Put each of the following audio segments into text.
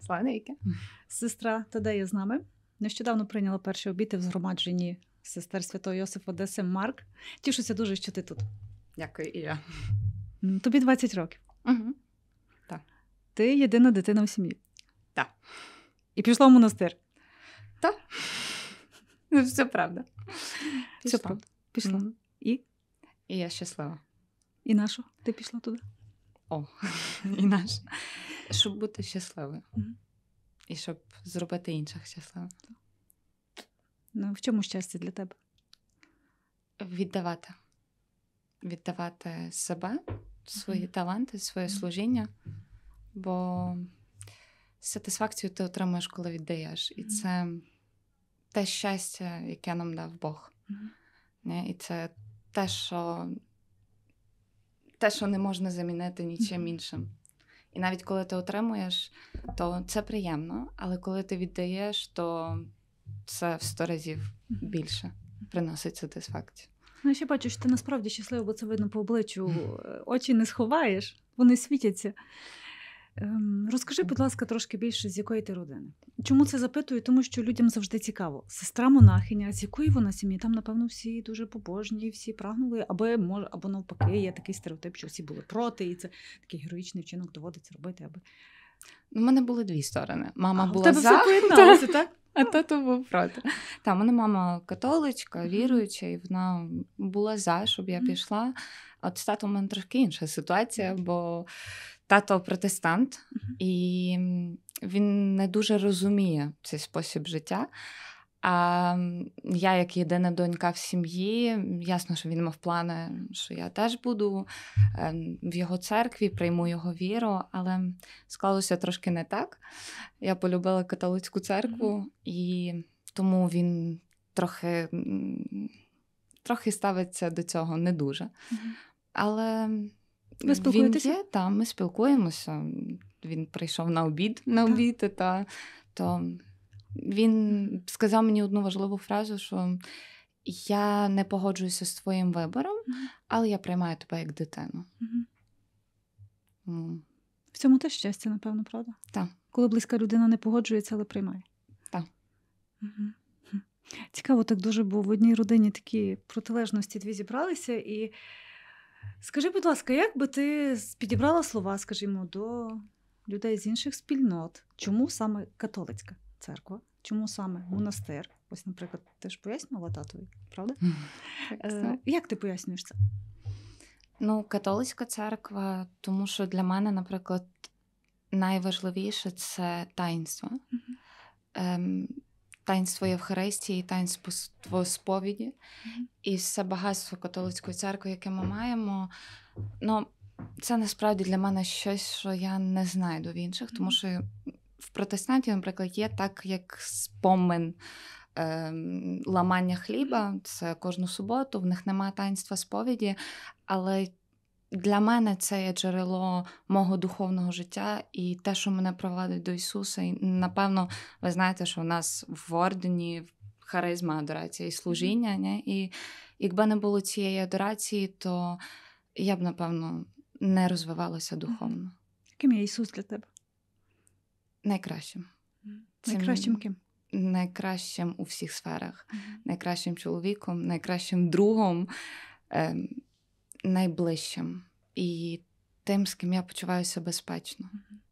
Слава навіки. Сестра Тадея з нами. Нещодавно прийняла перші обіти в згромадженні сестер Святого Йосифа Одеси Марк. Тішуся дуже, що ти тут. Дякую, і я. Тобі 20 років. Угу. Так. Ти єдина дитина в сім'ї. Так. І пішла в монастир. Так. Все правда. Все правда. Пішла. Mm-hmm. І я щаслива. І на що ти пішла туди? І на що? Щоб бути щасливою. Mm-hmm. І щоб зробити інших щасливими. В чому щастя для тебе? Віддавати. Віддавати себе, свої таланти, своє служіння. Бо сатисфакцію ти отримуєш, коли віддаєш. І це те щастя, яке нам дав Бог. І це те, що не можна замінити нічим іншим. І навіть коли ти отримуєш, то це приємно, але коли ти віддаєш, то це в 100 разів більше приносить сатисфакцію. Я ще бачу, що ти насправді щаслива, бо це видно по обличчю. Очі не сховаєш, вони світяться. Розкажи, будь ласка, трошки більше, з якої ти родини. Чому це запитую? Тому що людям завжди цікаво. Сестра-монахиня, з якої вона сім'ї? Там, напевно, всі дуже побожні, всі прагнули, або навпаки, є такий стереотип, що всі були проти, і це такий героїчний вчинок доводиться робити, аби... У мене були дві сторони. Мама була тебе за, все поєдналося, так? А тато був проти. У мене мама католичка, віруюча, і вона була за, щоб я пішла. А от з татом у мене трошки інша ситуація, бо тато протестант, і він не дуже розуміє цей спосіб життя. А я, як єдина донька в сім'ї, ясно, що він мав плани, що я теж буду в його церкві, прийму його віру, але склалося трошки не так. Я полюбила католицьку церкву, і тому він трохи ставиться до цього не дуже. Але ви спілкуєтеся? Він є, ми спілкуємося. Він прийшов на обід, то він сказав мені одну важливу фразу, що я не погоджуюся з твоїм вибором, але я приймаю тебе як дитину. В цьому теж щастя, напевно, правда? Так. Коли близька людина не погоджується, але приймає. Так. Цікаво, так дуже, бо в одній родині такі протилежності дві зібралися. І скажи, будь ласка, як би ти підібрала слова, скажімо, до людей з інших спільнот? Чому саме католицька церква? Чому саме монастир? Ось, наприклад, ти ж пояснювала татові, правда? Як ти пояснюєш це? Католицька церква, тому що для мене, наприклад, найважливіше – це таїнство. Таїнство Євхаристії, таїнство сповіді. І все багатство католицької церкви, яке ми маємо, це насправді для мене щось, що я не знайду в інших, тому що в протестантів, наприклад, є так, як спомин ламання хліба, це кожну суботу, в них немає таїнства сповіді, але для мене це є джерело мого духовного життя і те, що мене провадить до Ісуса. І, напевно, ви знаєте, що в нас в ордені харизма, адорація і служіння, не? І якби не було цієї адорації, то я б, напевно, не розвивалася духовно. Ким є Ісус для тебе? Найкращим. Найкращим ким? Найкращим у всіх сферах. Найкращим чоловіком, найкращим другом, найближчим. І тим, з ким я почуваюся безпечно.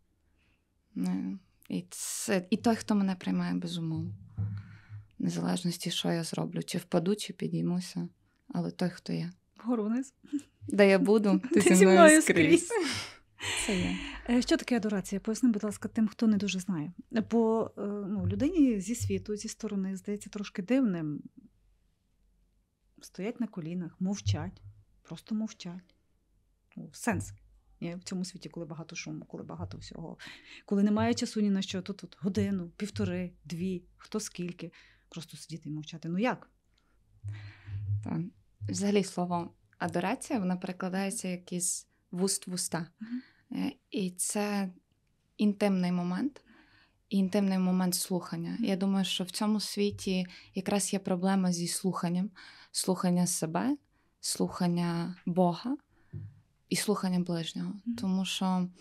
І той, хто мене приймає, безумовно. Незалежності, що я зроблю. Чи впаду, чи підіймуся. Але той, хто є. Вгору вниз. Де я буду, ти зі мною скрізь. Це є. Що таке адорація? Поясни, будь ласка, тим, хто не дуже знає. Бо людині зі світу, зі сторони, здається трошки дивним. Стоять на колінах, мовчать. Просто мовчать. Сенс. В цьому світі, коли багато шуму, коли багато всього. Коли немає часу ні на що, то тут годину, 1,5, 2, хто скільки. Просто сидіти і мовчати. Як? Так. Взагалі слово адорація, вона перекладається як із вуст в уста. І це інтимний момент слухання. Я думаю, що в цьому світі якраз є проблема зі слуханням. Слухання себе, слухання Бога і слухання ближнього. Тому що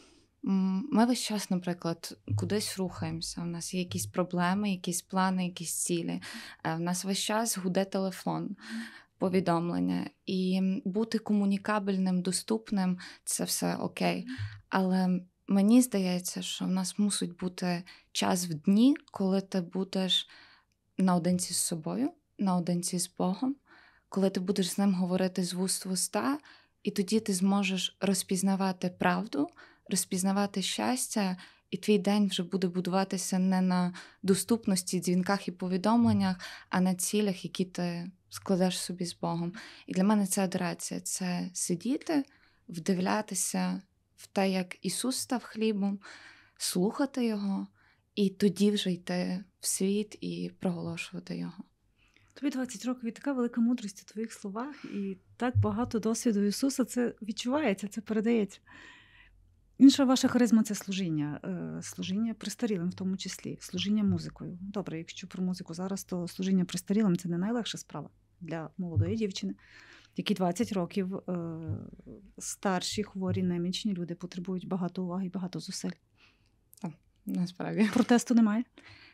Ми весь час, наприклад, кудись рухаємося, у нас є якісь проблеми, якісь плани, якісь цілі. У нас весь час гуде телефон, повідомлення. І бути комунікабельним, доступним – це все окей. Але мені здається, що в нас мусить бути час в дні, коли ти будеш наодинці з собою, наодинці з Богом, коли ти будеш з ним говорити з вуст в уста, і тоді ти зможеш розпізнавати правду, розпізнавати щастя, і твій день вже буде будуватися не на доступності, дзвінках і повідомленнях, а на цілях, які ти складеш собі з Богом. І для мене це адорація. Це сидіти, вдивлятися в те, як Ісус став хлібом, слухати Його, і тоді вже йти в світ і проголошувати Його. Тобі 20 років і така велика мудрість у твоїх словах, і так багато досвіду Ісуса, це відчувається, це передається. Інша ваша харизма – це служіння. Служіння престарілим в тому числі, служіння музикою. Добре, якщо про музику зараз, то служіння престарілим – це не найлегша справа для молодої дівчини, які 20 років старші, хворі, немічні люди потребують багато уваги і багато зусиль. Так, насправді. Протесту немає?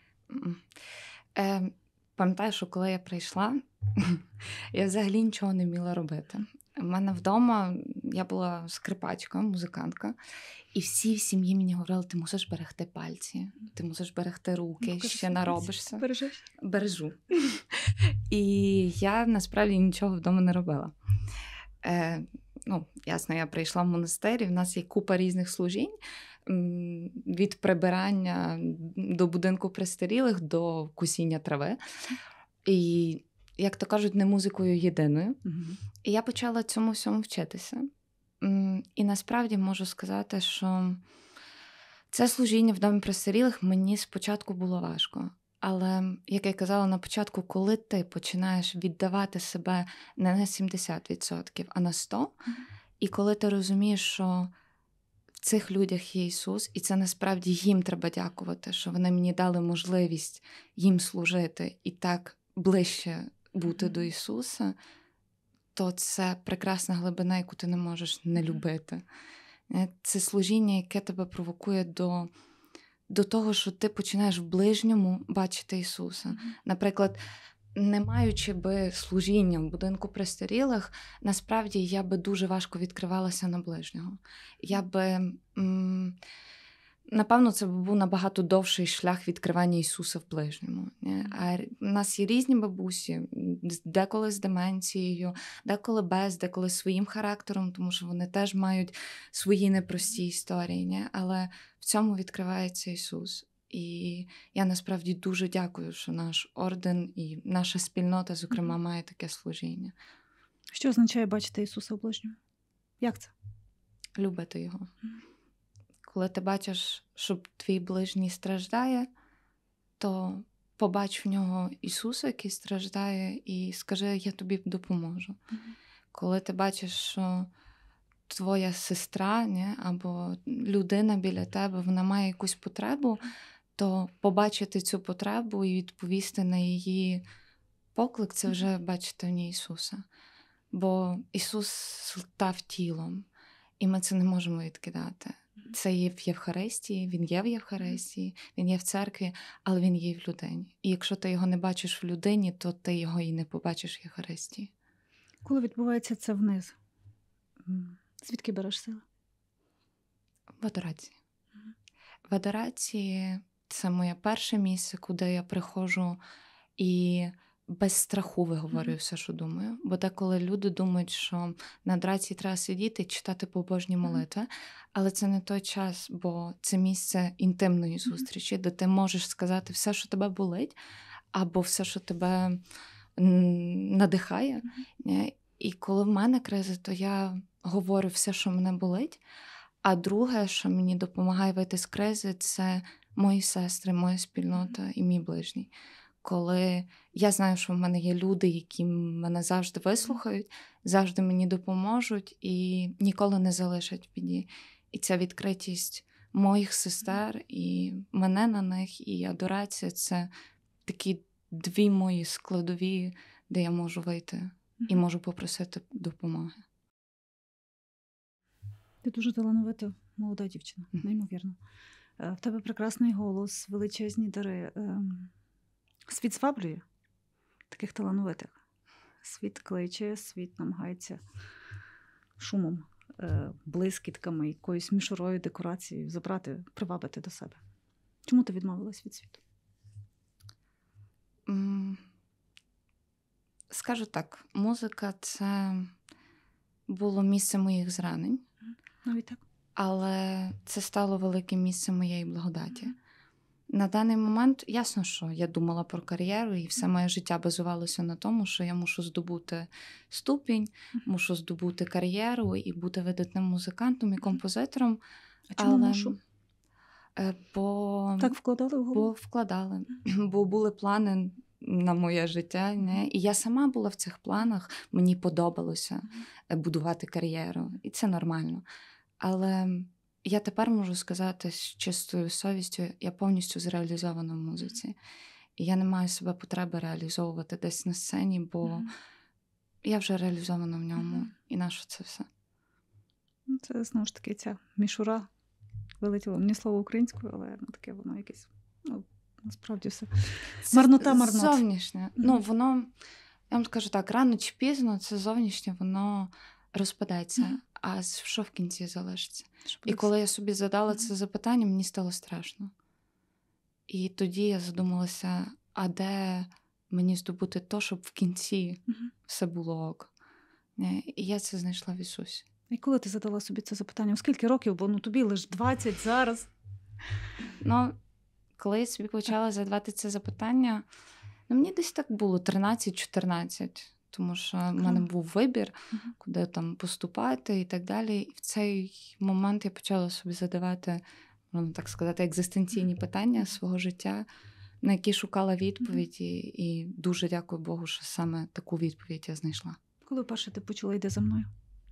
Пам'ятаю, що коли я прийшла, я взагалі нічого не вміла робити. У мене вдома я була скрипачка, музикантка, і всі в сім'ї мені говорили, ти мусиш берегти пальці, ти мусиш берегти руки, ще наробишся. Бережеш? Бережу. І я насправді нічого вдома не робила. Ясно, я прийшла в монастир, і в нас є купа різних служінь, від прибирання до будинку престарілих, до косіння трави. І, як то кажуть, не музикою єдиною. І я почала цьому всьому вчитися. І насправді можу сказати, що це служіння в домі престарілих мені спочатку було важко. Але, як я казала на початку, коли ти починаєш віддавати себе не на 70%, а на 100%, і коли ти розумієш, що в цих людях є Ісус, і це насправді їм треба дякувати, що вони мені дали можливість їм служити і так ближче бути до Ісуса, то це прекрасна глибина, яку ти не можеш не любити. Це служіння, яке тебе провокує до того, що ти починаєш в ближньому бачити Ісуса. Наприклад, не маючи би служіння в будинку престарілих, насправді я би дуже важко відкривалася на ближнього. Я би, напевно, це був набагато довший шлях відкривання Ісуса в ближньому. А в нас є різні бабусі, деколи з деменцією, деколи без, деколи своїм характером, тому що вони теж мають свої непрості історії. Але в цьому відкривається Ісус. І я насправді дуже дякую, що наш орден і наша спільнота, зокрема, має таке служіння. Що означає бачити Ісуса в ближньому? Як це? Любити Його. Коли ти бачиш, що твій ближній страждає, то побач в нього Ісуса, який страждає, і скажи, я тобі допоможу. Коли ти бачиш, що твоя сестра, або людина біля тебе, вона має якусь потребу, то побачити цю потребу і відповісти на її поклик – це вже бачити в ній Ісуса. Бо Ісус став тілом, і ми це не можемо відкидати. Це є в Євхаристії, Він є в Євхаристії, Він є в церкві, але Він є і в людині. І якщо ти його не бачиш в людині, то ти його і не побачиш в Євхаристії. Коли відбувається це вниз, звідки береш сили? В адорації. В адорації це моє перше місце, куди я приходжу і без страху виговорюю все, що думаю. Бо деколи люди думають, що на адорації треба сидіти і читати побожні молитви, але це не той час, бо це місце інтимної зустрічі, де ти можеш сказати все, що тебе болить, або все, що тебе надихає. І коли в мене кризи, то я говорю все, що мене болить. А друге, що мені допомагає вийти з кризи, це мої сестри, моя спільнота і мій ближній. Коли я знаю, що в мене є люди, які мене завжди вислухають, завжди мені допоможуть і ніколи не залишать в біді. І ця відкритість моїх сестер і мене на них, і адорація – це такі дві мої складові, де я можу вийти і можу попросити допомоги. Ти дуже талановито молода дівчина, неймовірно. В тебе прекрасний голос, величезні дари. Світ зваблює таких талановитих. Світ кличе, світ намагається шумом, блискітками, якоюсь мішурою декорацією забрати, привабити до себе. Чому ти відмовилась від світу? Скажу так, музика – це було місце моїх зранень. Навіть так? Але це стало великим місцем моєї благодаті. На даний момент, ясно, що я думала про кар'єру, і все моє життя базувалося на тому, що я мушу здобути ступінь, мушу здобути кар'єру і бути видатним музикантом і композитором. А чому мушу? Бо так вкладали в голову? Бо вкладали. Бо були плани на моє життя. Не? І я сама була в цих планах, мені подобалося будувати кар'єру. І це нормально. Але я тепер можу сказати з чистою совістю, я повністю зреалізована в музиці. І я не маю себе потреби реалізовувати десь на сцені, бо я вже реалізована в ньому. І нащо це все? Це, знову ж таки, ця мішура вилетіло. Мені слово українською, але таке воно якесь, насправді все. Марнота. Зовнішнє. Воно, я вам скажу так, рано чи пізно це зовнішнє, воно розпадеться. А що в кінці залишиться? І коли я собі задала це запитання, мені стало страшно. І тоді я задумалася, а де мені здобути то, щоб в кінці все було ок. І я це знайшла в Ісусі. І коли ти задала собі це запитання? Скільки років? Бо тобі лише 20 зараз. Коли я собі почала задавати це запитання, мені десь так було 13-14. Тому що в мене був вибір, куди там поступати і так далі. І в цей момент я почала собі задавати, можна так сказати, екзистенційні питання свого життя, на які шукала відповіді. І дуже дякую Богу, що саме таку відповідь я знайшла. Коли вперше ти почула «Йди за мною»?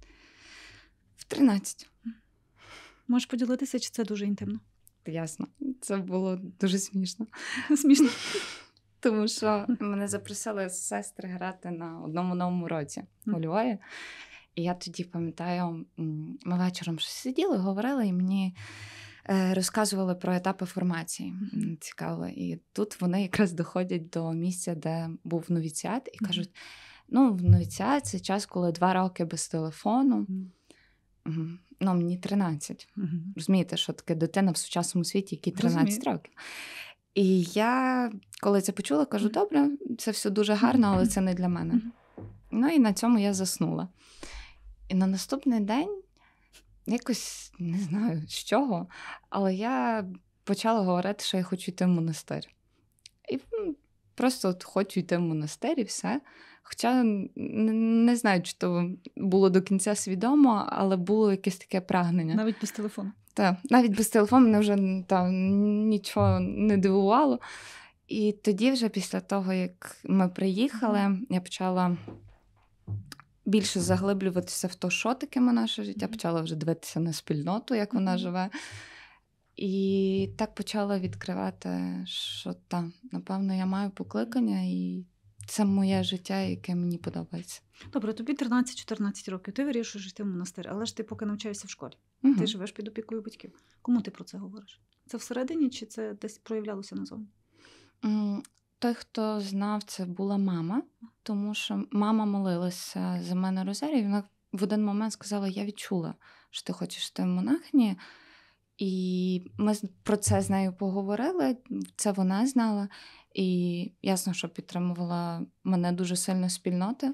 В 13. Можеш поділитися, чи це дуже інтимно? Ясно. Це було дуже смішно. Смішно? Тому що мене запросили сестри грати на одному новому році у Львові. І я тоді пам'ятаю, ми вечором щось сиділи, говорили, і мені розказували про етапи формації. Цікаво. І тут вони якраз доходять до місця, де був новіціат, і кажуть, новіціат – це час, коли 2 роки без телефону. Мені 13. Розумієте, що таке дитина в сучасному світі, якій 13 років. І я, коли це почула, кажу, добре, це все дуже гарно, але це не для мене. І на цьому я заснула. І на наступний день, якось, не знаю з чого, але я почала говорити, що я хочу йти в монастир. І просто хочу йти в монастир і все. Хоча не знаю, чи то було до кінця свідомо, але було якесь таке прагнення. Навіть без телефону? Так, навіть без телефону мене вже нічого не дивувало. І тоді вже після того, як ми приїхали, я почала більше заглиблюватися в те, що таке наше життя, почала вже дивитися на спільноту, як вона живе. І так почала відкривати, що напевно, я маю покликання, і це моє життя, яке мені подобається. Добре, тобі 13-14 років, ти вирішуєш йти в монастир, але ж ти поки навчаєшся в школі. Ти живеш під опікою батьків. Кому ти про це говориш? Це всередині чи це десь проявлялося назовні? Той, хто знав, це була мама, тому що мама молилася за мене розарію, і вона в один момент сказала, я відчула, що ти хочеш йти в монахині. І ми про це з нею поговорили, це вона знала. І ясно, що підтримувала мене дуже сильно спільнота.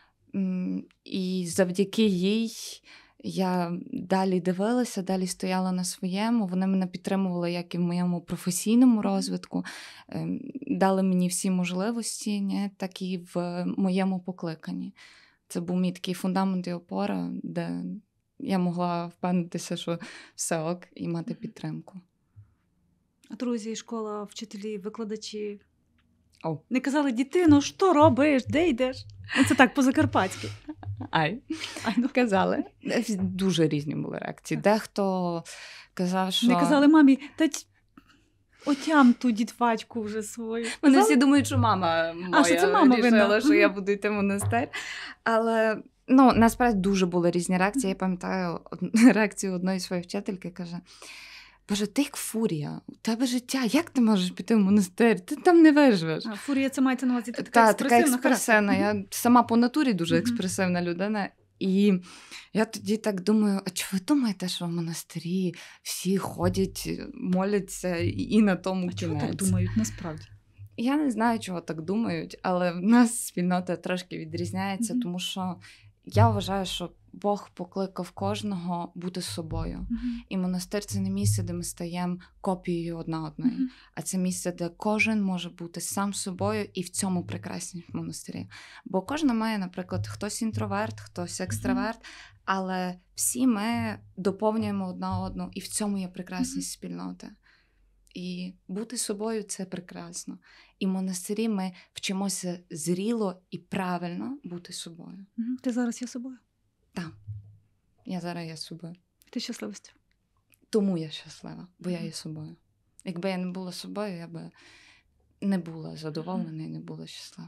І завдяки їй я далі дивилася, далі стояла на своєму. Вони мене підтримували як і в моєму професійному розвитку, дали мені всі можливості, так і в моєму покликанні. Це був мій такий фундамент і опора, де я могла впевнитися, що все ок, і мати підтримку. А друзі, школа, вчителі, викладачі не казали, дитино, що робиш, де йдеш? Це так, по-закарпатськи. Казали. Дуже різні були реакції. Дехто казав, що... Не казали мамі, отям ту дітвачку вже свою. Вони всі думають, що мама моя що це мама вирішила, що я буду йти в монастир. Але Ну, насправді дуже були різні реакції. Я пам'ятаю реакцію одної своєї вчительки, каже: Боже, ти як фурія, у тебе життя, як ти можеш піти в монастир? Ти там не виживеш. А фурія, це мається на увазі, така експресивна. Я сама по натурі дуже експресивна людина. І я тоді так думаю, а чи ви думаєте, що в монастирі всі ходять, моляться і на тому кінець? Чого так думають насправді? Я не знаю, чого так думають, але в нас спільнота трошки відрізняється, тому що я вважаю, що Бог покликав кожного бути собою. І монастир – це не місце, де ми стаємо копією одна одної, а це місце, де кожен може бути сам собою, і в цьому прекрасність в монастирі. Бо кожен має, наприклад, хтось інтроверт, хтось екстраверт, але всі ми доповнюємо одна одну, і в цьому є прекрасність спільноти. І бути собою – це прекрасно. І в монастирі ми вчимося зріло і правильно бути собою. Ти зараз є собою? Так. Я зараз є собою. Ти щаслива? Тому я щаслива, бо я є собою. Якби я не була собою, я би не була задоволена і не була щаслива.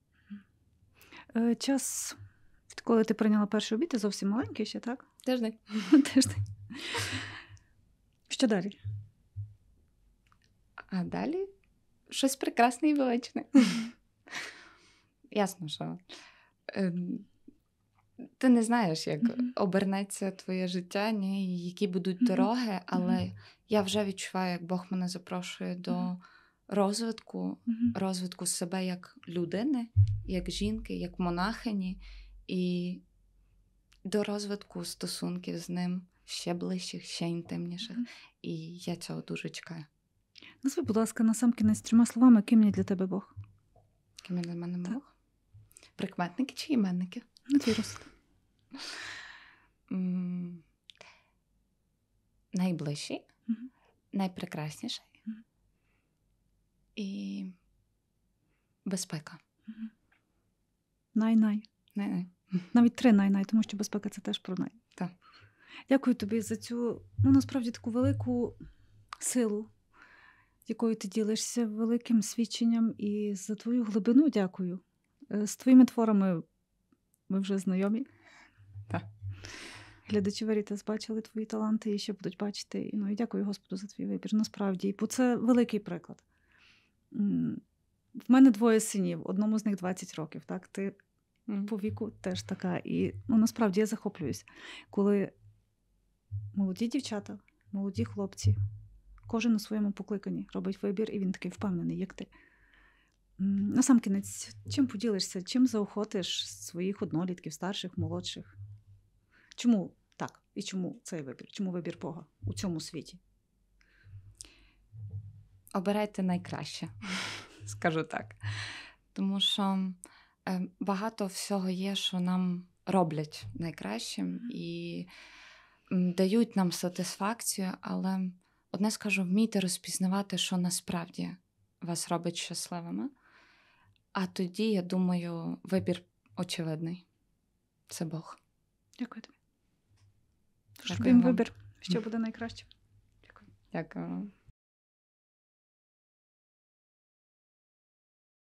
Час, коли ти прийняла перший обід, ти зовсім маленький ще, так? Тиждень. Тиждень. Що далі? А далі щось прекрасне і величне. Ясно, що ти не знаєш, як обернеться твоє життя, ні, які будуть дороги, але я вже відчуваю, як Бог мене запрошує до розвитку себе як людини, як жінки, як монахині, і до розвитку стосунків з ним ще ближчих, ще інтимніших. І я цього дуже чекаю. Назви, будь ласка, насамкінець 3 словами, ким є для тебе Бог? Ким є для мене Бог? Прикметники чи іменники? На твій розсуд. Найближчий, найпрекрасніший і безпека. Най-най. Най-най. Навіть 3 най-най, тому що безпека – це теж про най. Так. Дякую тобі за цю, насправді, таку велику силу, якою ти ділишся, великим свідченням, і за твою глибину дякую. З твоїми творами ми вже знайомі. Так. Глядачі Верітас бачили твої таланти і ще будуть бачити. І дякую Господу за твій вибір. Насправді, бо це великий приклад. В мене 2 синів, одному з них 20 років. Так? Ти по віку теж така. І насправді я захоплююсь, коли молоді дівчата, молоді хлопці, кожен у своєму покликанні робить вибір, і він такий впевнений, як ти. Насамкінець, чим поділишся, чим заохотиш своїх однолітків, старших, молодших? Чому так? І чому цей вибір? Чому вибір Бога у цьому світі? Обирайте найкраще, скажу так. Тому що багато всього є, що нам роблять найкращим і дають нам сатисфакцію, але одне скажу, вмійте розпізнавати, що насправді вас робить щасливими. А тоді, я думаю, вибір очевидний. Це Бог. Дякую тобі. Дякую вам. Вибір, що буде найкраще. Дякую. Дякую вам.